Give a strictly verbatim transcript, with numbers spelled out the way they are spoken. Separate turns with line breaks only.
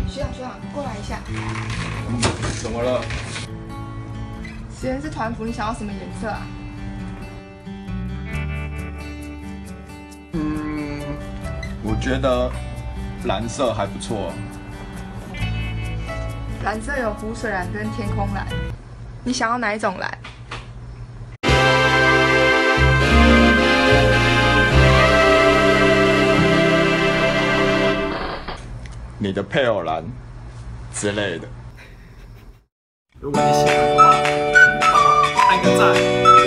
学长学长，过来一下。
怎么了？
实验室团服，你想要什么颜色啊？
嗯，我觉得蓝色还不错。
蓝色有湖水蓝跟天空蓝，你想要哪一种蓝？
你的配偶栏之类的。
如果你喜欢的话，请帮我按个赞。